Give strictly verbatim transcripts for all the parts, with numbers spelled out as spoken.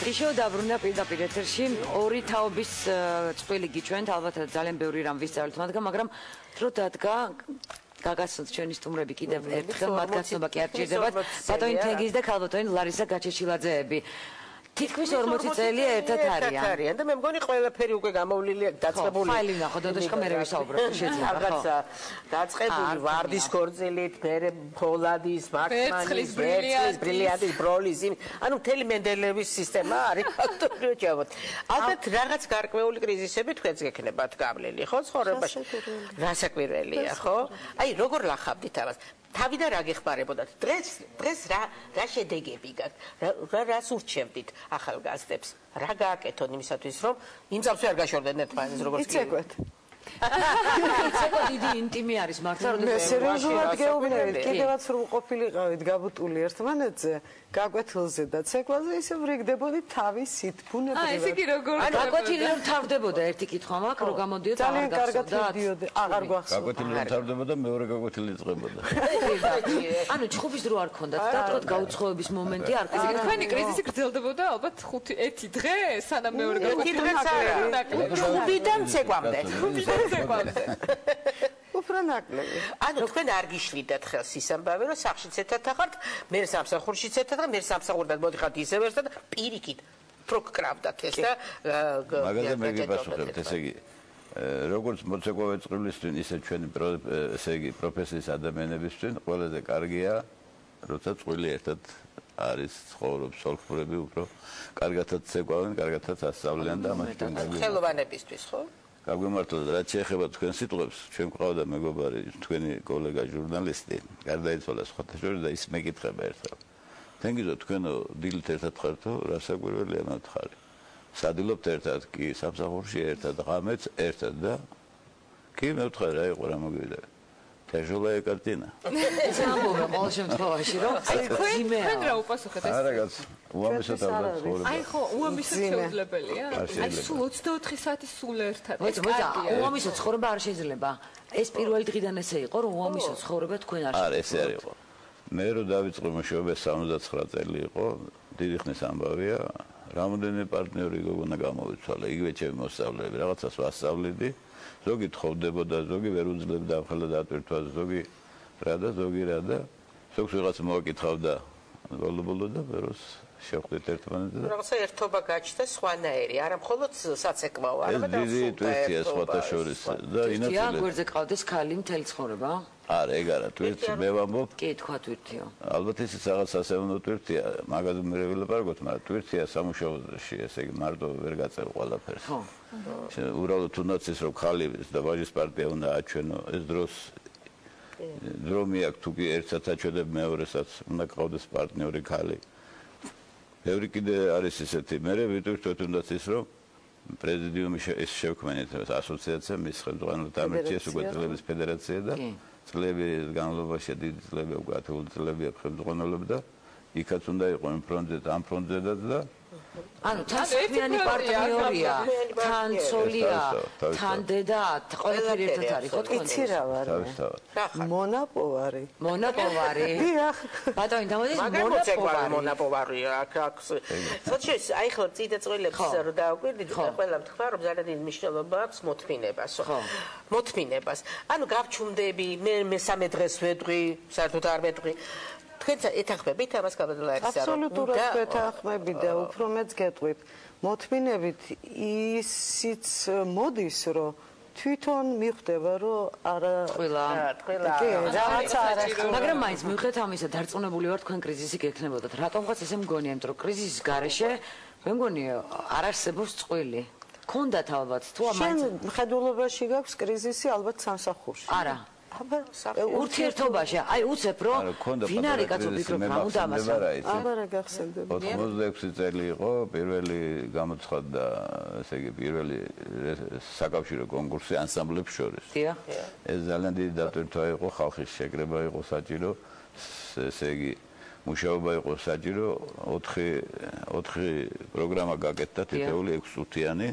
Trishio davruna პირდაპირ ეთერში ორი თაობის წვილი გიჩვენთ ალბათ ძალიან ბევრი რამ ვისწავლეთ მაგრამ მაგრამ დრო დადგა გაგაცნოთ ჩვენი სტუმრები კიდევ ერთხელ მათ გაცნობა კი არ ჭირდებათ ბატონი თენგიზ და ქალბატონი ლარისა გაჩეჩილაძეები თითქმის ორმოცი წელია ერთად არიან. არიან და მე მგონი ყველაფერი უკვე გამოვლილია დაწყებული. ფაილი ნახო დოდაშკა მე ვისაუბრებ შეიძლება ხო? რაღაცა დაწყებული ვარდის ქორწილით, მერე ფოლადის, მაქსმანის, ვერცხლის, ბრილიანტის, ბროლის, ანუ მთელი მენდელევის სისტემა არის ფაქტობრივად ჯავოთ. ალბათ რაღაც გარკვეული კრიზისები თქვენც გექნებათ გავლილი, ხო, ცხოვრებაში? რასაკვირველია, ხო? აი, როგორ ლახავდით ამას? თავიდან რა გეხმარებოდათ? დღეს დღეს რა რა შედეგები გაქვთ? რა რას ურჩევდით ახალგაზრდებს? რა გააკეთონ იმისათვის, რომ იმ წამსვე არ გაშორდნენ ერთმანეთს როგორც კი? იცეკვეთ. იცეკვ დიდი ინტიმი არის მართლა რომ მე სერიოზულად გეუბნებით, კიდევაც რომ ყოფილიყავით გაბუტული ერთმანეთზე, გაკვეთილზე და ცეკვაზე ისე ვრიგდებოდი თავისით ბუნებრივად. აი, ესე კი როგორ გაკვეთილი რომ თავდებოდა ერთი კითხვა მაქვს, რომ გამოდიოდა ძალიან კარგად ვიდიოდი, აღარ გვახსოვს. გაკვეთილი რომ თავდებოდა, მეორე გაკვეთილი იწყებოდა. ანუ ჩხუბის დრო არ ქონდათ და თქვა გაუცხოების მომენტი არ ქონდა. თქვენი კრიზისი გრძელდებოდა ალბათ ხუთი ერთი დღე, სანამ მეორე ერთი დღეც არა. ჩხუბიდან ცეკვამდე. ცეკვამდე. უფრო ნაკლები. ანუ თქვენ არ გიშლიდათ ხელს ის ამბავი, რომ სახლშიც ერთად ახართ, მე სამსახურშიც ერთად და მე სამსახურთან მოდიხართ ისევ ერთად და პირიქით პროკ კრავდათ ეს და მაგაზე მე გიპასუხებთ, ესე იგი როგორც მოცეკვავე წყვილისთვის, ისე ჩვენი ესე იგი პროფესიის ადამიანებისთვის ყველაზე კარგია, როცა წყვილი ერთად არის ცხოვრობს სოლხურები უფრო კარგათაც ცეკვავენ, კარგათაც ასწავლიან და ამას ჩვენ გაგვიმართლა. ხელოვანებისთვის, ხო? გაგვიმართლა და რაც შეეხება თქვენ სიტყვებს, ჩვენ გვყავდა მეგობარი, თქვენი კოლეგა ჟურნალისტი, გარდაიცვალა სხვათა შორის და ის მეკითხება ერთხელ. თენგიზო თქვენო დილით ერთად ხართო, რასაკვირველია მათქარი. სადილობთ ერთად კი, სამსახურში ერთად, ღამეც ერთად და კი მე ვთხარი რა იყო რა მოგვიდა. Тяжелая картина. ეს ამბობენ ყოველ შემთხვევაში, რომ თქვენ რა უპასუხეთ ეს? არა კაც, უამესად ალბათ ცხოვრება. აი ხო, უამესად შეუძლებელია. აი სულ ოცდაოთხი საათი სულ ერთად. მოიცა, მოიცა, უამესო ცხოვრება არ შეიძლება. ეს პირველი დღიდან ესე იყო, რომ უამესო ცხოვრება თქვენ არ არა, ესე არ იყო. მე რო დავიწყე მუშაობა სამოცდაცხრა წელი იყო, დიდი ხნის ამბავია, რამოდენიმე პარტნიორი გოგონა გამოვიცვალა, იგივე ჩემი მოსწავლეები, რაღაცას ვასწავლიდი. ზოგი თხოვდებოდა, ზოგი ვერ უძლებდა ახლა დატვირთვას, ზოგი რა და ზოგი რა და ზოგს ვიღაც მოაკითხავდა ბოლო-ბოლო და ვეროს შევხვდით ერთმანეთზე. რაღაცა ერთობა გაჩნდა სხვანაირი, არა მხოლოდ საცეკვაო, არამედ ეს დიდი ტვირთია სხვათა შორის და ინაცვლე. რა გვერდზე ყავდეს ქალი მთელი ცხოვრება? არა, ეგ არა, ტვირთი მე ვამბობ. კი, თქვა ტვირთიო. ალბათ ისიც რაღაც სასევნო ტვირთია, მაგაზე მე ვილაპარაკოთ, მაგრამ ტვირთია სამუშაოში, ესე იგი მარტო ვერ გაწერ ყველაფერს. ხო. უბრალოდ თუნდაც ის რომ ხალი და ვაჟის პარტია უნდა აჩვენო ეს დროს დრო მიაქვს თუ კი ერთსაც აჩვენებ მეორესაც უნდა ყავდეს პარტნიორი ხალი. ბევრი კიდე არის ისეთი, მე ვიტვირთოთ თუნდაც ის რომ პრეზიდიუმი ეს შევქმნით ასოციაცია მის ხელმძღვანელად ამერჩიეს უკვე წლების ფედერაცია და წლების განმავლობაში დიდი წლები უკვე ათეული წლებია ხელმძღვანელობდა და იქაც უნდა იყო იმ ფრონტზე ამ ფრონტზედაც და ანუ თან საქმიანი პარტნიორია, თან ცოლია, თან დედა, ყველაფერი ერთად არის ხო თქვენ? იცი რა ვარ? მონაპოვარი. მონაპოვარი. დიახ. ბატონი დამოდის მონაპოვარი. მონაპოვარია აქ აქ. სოციალ აი ხო წიდა წვილებს რომ დააკვირდით, ყველამ თქვა რომ ძალიან დიდი მნიშვნელობა აქვს მოთმინებას. ხო. მოთმინებას. ანუ გავჩუმდები, მე მესამე დღეს ვეტყვი, საერთოდ არ ვეტყვი. თქვენც ეთანხმებით ამას გაბედლა არის არა? აბსოლუტურად ვეთანხმები და უფრო მეც გეტყვით. მოთმინებით ისიც მოდის, რომ თვითონ მიხვდება, რომ არა ყველა ყველა რაღაცა არა. მაგრამ მაინც მიუხედავად ამისა, დარწმუნებული ვარ თქვენ კრიზისი გექნებოდათ. რატომღაც ესე მგონია, იმიტომ რომ კრიზისის გარეშე მე მგონი არ არსებობს წყვილი. ქონდათ ალბათ თუ ამაინც მხედველობაში გაქვს კრიზისი ალბათ სამსახურში. არა. ურთიერთობაში, აი უცებ რომ ვინ არის კაცო ფიქრობ რა უნდა ამას აბა რა გახსენდება. ოცდაექვსი წელი იყო პირველი გამოცხადდა, ესე იგი პირველი საკავშირო კონკურსი ანსამბლებს შორის. დიახ. ეს ძალიან დიდი დატვირთვა იყო, ხალხის შეკრება იყო საჭირო, ესე იგი მუშაობა იყო საჭირო, ოთხი ოთხი პროგრამა გაკეთდა, თითოეული ექვსი წუთიანი.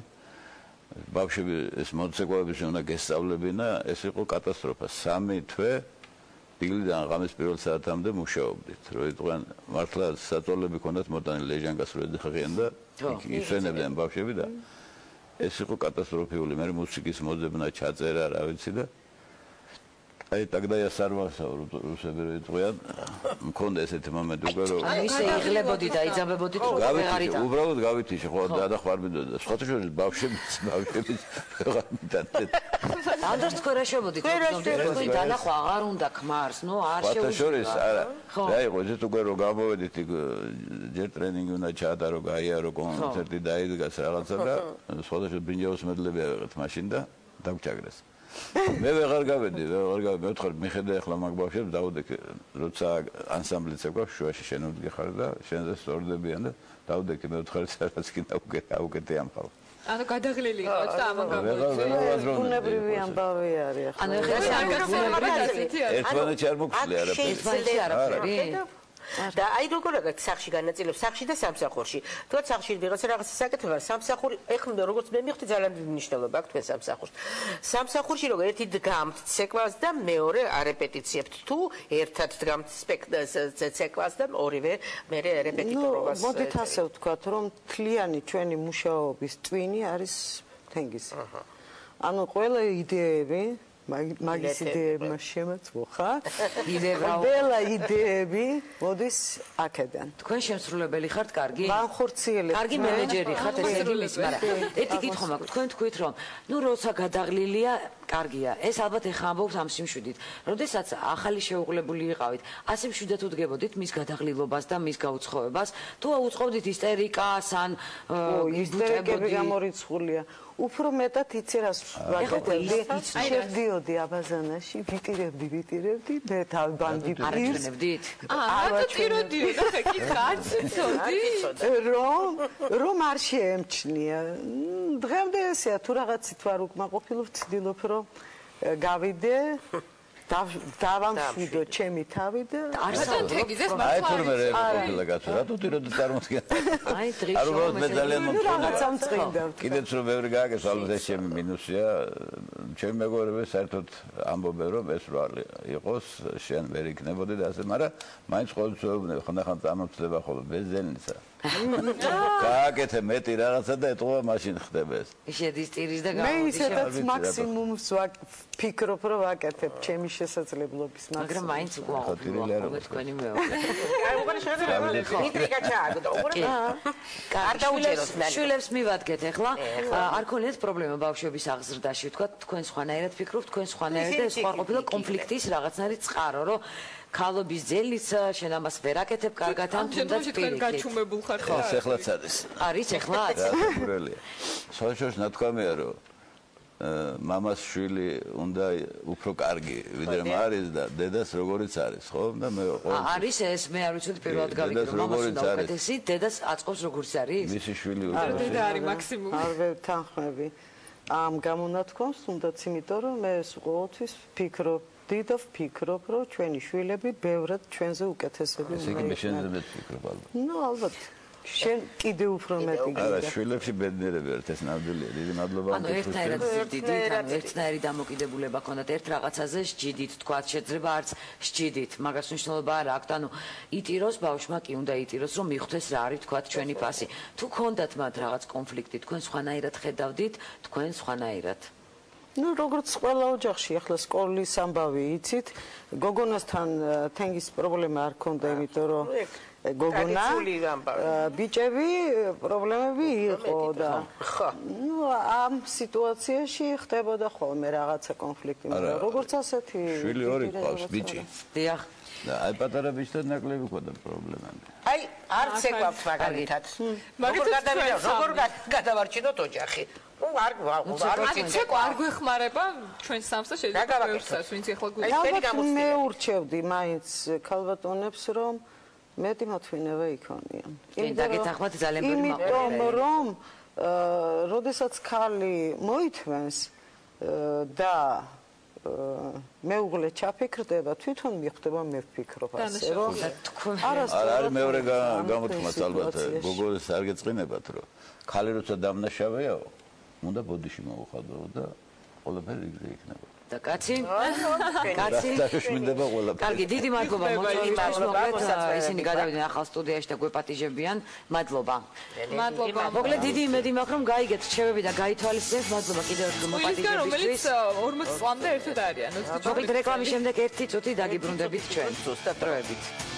ბავშვები ეს მოცეკვავების უნდა გესწავლებინა, ეს იყო კატასტროფა. სამი თვე დილიდან ღამის პირველ საათამდე მუშაობდით. რო იყვნენ მართლა საწოლები ქონდათ მოტანილი ლეჟანგას რო ედიხიან და ისვენებდნენ ბავშვები და ეს იყო კატასტროფული. მე მუსიკის მოძებნა ჩაწერა, რა ვიცი და აი тогда я сорвался რუსები რო იყვნენ. მქონდა ესეთი მომენტი უკვე რომ ისე იღლებოდი და იძაბებოდი თუ ვეღარ იტან. უბრალოდ გავიტიში ხო დადახვარბიდოდა. სხვათა შორის ბავშვები ბავშვები ვეღარ მიტანეთ. ანდროს თქვენ რა შევოდით? თქვენ დანახვა აღარ უნდა ქმარს, ნუ არ შეუძლია. სხვათა შორის არა. რა იყო ეს უკვე რომ გამოვედით იქ ჯერ ტრენინგი უნდა ჩაატარო, გაიარო კონცერტი დაიდგას რაღაცა და სხვათა შორის ბრინჯაოს მედლები ავიღეთ მაშინ და დაგვჭაგრეს. მე ვეღარ გავედი, ვეღარ გავედი, მე ვთქვი, მიხედა ახლა მაგ ბავშვებს დავდექ, როცა ანსამბლიც ეკვარ, შუაში შენ ვდგეხარ და შენზე სწორდებიან და დავდექ, მე ვთქვი, რაღაც კიდე აუკეთე ამ ხალხს. ანუ გადაღლილი იყავთ და ამან გამოიწვია. ბუნებრივი ამბავი არის ახლა. ანუ ეხლა ერთმანეთში არ მოგვწლი არაფერი. ერთმანეთში არაფერი. და აი როგორ აგეთ სახში განაწილებს სახში და სამსახურში. თქვა სახში ვიღაცა რაღაცა საკეთება, სამსახური ეხლა როგორც მე მივხვდი ძალიან დიდი მნიშვნელობა აქვს თქვენ სამსახურს. სამსახურში როგორ ერთი დგამთ ცეკვას და მეორე არეპეტიციებთ. თუ ერთად დგამთ ცეკვას და ორივე მე რეპეტიტორობას. მოდით ასე ვთქვათ, რომ მთლიანი ჩვენი მუშაობის ტვინი არის თენგიზი. ანუ ყველა იდეები მაგის იდეებმა შემოწმო ხა? ყველა იდეები მოდის აქედან. თქვენ შემსრულებელი ხართ, კარგი? განხორციელებ. კარგი მენეჯერი ხართ, ესე იმის, მაგრამ ერთი კითხვა მაქვს. თქვენ თქვით, რომ ნუ როცა გადაღლილია, კარგია. ეს ალბათ ეხა ამბობს ამ სიმშვიდით. როდესაც ახალი შეუღლებული იყავით, ასე მშვიდად უდგებოდით მის გადაღლილობას და მის გაუცხოებას, თუ აუწყობდით ისტერიკას ან ისტერიკები გამორიცხულია. უფრო მეტად იცი რას ვაკეთებდი, შევდიოდი აბაზანაში, ვიტირებდი, ვიტირებდი, მე თავბანდი პირს. არაჩვენებდით? აა, ვიტიროდიო, ხა კითხა არ ცოცოდი? რომ რომ არ შეემჩნია. დღემდე ესეა, თუ რაღაცით ვარ უკმაყოფილო, ვცდილობ რომ გავიდე დავამშვიდო ჩემი თავი და არსად ეგიზეს მართლა აი თურმე რეპეტიცილა გასულ რატო ტიროდი წარმოსგენ აი დღის არ უბრალოდ მე ძალიან რაღაცა მწყინდა კიდეც რომ ბევრი გააკეთე ალბათ ეს ჩემი მინუსია ჩემი მეგობრები საერთოდ ამბობენ რომ ეს რა იყოს შენ ვერ იქნებოდი და ასე მაგრამ მაინც ყოველწლიურად ხანდახან წამოწდება ხოლმე ბეზელნისა გააკეთე მეტი რაღაცა და ეტყობა მაშინ ხდება ეს შედის ტირის და მე ისედაც მაქსიმუმს ვფიქრობ რომ ვაკეთებ ჩემი შესაძლებლობის მაქსიმუმს მაგრამ მაინც უყურებელია თქვენი მეოხე აი უყურე შეიძლება ინტრიგა ჩააგდო უყურე არ დაუჯეროს მალე შვილებს მივადგეთ ახლა არ ქონიათ პრობლემა ბავშვების აღზრდაში თქვა თქვენ სხვანაირად ფიქრობთ თქვენ სხვანაირად და ეს სხვა ყოფილა კონფლიქტის რაღაცნაირი წყარო რომ ქალობის ძელიც შენ ამას ვერ აკეთებ კარგად ან თუნდაც პირიქით გაჩუმებულ ხარ ხო ეხლაც არის არის ეხლაც გურელია სოჭოს ნათქვამია რომ მამას შვილი უნდა უფრო კარგი ვიდრე არის და დედას როგორიც არის ხო და მე არის ეს მე არ ვიცოდი პირველად გავიგე რომ მამას უნდა უკეთესი დედას აწყობს როგორიც არის მისი შვილი უნდა დედა არის მაქსიმუმი არ ვეთანხმები ამ გამონათქვამს თუნდაც იმიტომ რომ მე ყოველთვის ვფიქრობ დიდ ვფიქრობ რომ ჩვენი შვილები ბევრად ჩვენზე უკეთესები უნდა ისე მე შენზე მეტ ვფიქრობ ალბათ ნუ ალბათ შენ კიდე უფრო მეტი გინდა არა შვილებში ბედნიერები ერთ ეს ნამდვილია დიდი მადლობა ანუ ერთნაირად ზრდიდით ანუ ერთნაირი დამოკიდებულება ქონდათ ერთ რაღაცაზე სჯიდით თქვა შეიძლება არც სჯიდით მაგას მნიშვნელობა არ აქვს ანუ იტიროს ბავშვმა კი უნდა იტიროს რომ მიხვდეს რა არის თქვა ჩვენი ფასი თუ ქონდათ მათ რაღაც კონფლიქტი თქვენ სხვანაირად ხედავდით თქვენ სხვანაირად ну როგორც ყველა ოჯახში ახლა სკოლის ამბავი იცით გოგონასთან თენგის პრობლემა არ ქონდა იმიტომ რომ გოგონა ბიჭები პრობლემები იყო და ხო ну ამ სიტუაციაში ხდებოდა ხოლმე რაღაცა კონფლიქტი მაგრამ როგორც ასეთი შვილი ორი ყავს ბიჭი დიახ და აი პატარა ბიჭთან ნაკლები ყოდა პრობლემები აი არც ეკვავთ მაგალითად როგორ გადავიდა როგორ გადავარჩინოთ ოჯახი ну არ არ ვიცი არ გვეხმარება ჩვენ სამს და შეიძლება ბევრსაც ვინც ახლა გვიქნება მე ურჩევდი მაინც ქალბატონებს რომ მეტი მოთმინება იქონია კი დაგეთანხმათ ძალიან ბევრი იმიტომ რომ როდესაც ქალი მოითმენს და მეუღლე ჩაფიქრდება თვითონ მიხვდება მე ვფიქრობ ასე რომ არ არის მეორე გამოთქმაც ალბათ გოგოს არ გეწყინებათ რომ ქალი როცა დამნაშავეაო უნდა ბოდიში მოუხადო და ყველაფერი იგივე იქნება და კაცი. კაცი. დაშოშმინდება ყველაფერი. კარგი, დიდი მადლობა მოწვევისთვის. მოკლედ ისინი გადავიდნენ ახალ სტუდიაში და გვეპატიჟებიან. მადლობა. მადლობა. მოკლედ დიდი იმედი მაქვს რომ გაიგეთ რჩევები და გაითვალისწინებთ. მადლობა კიდევ ერთხელ მოპატიჟებისთვის. ორმოც წლამდე ერთად არიან. მოკლედ რეკლამის შემდეგ ერთი წუთი დაგიბრუნდებით ჩვენ. ზუსტად დროებით.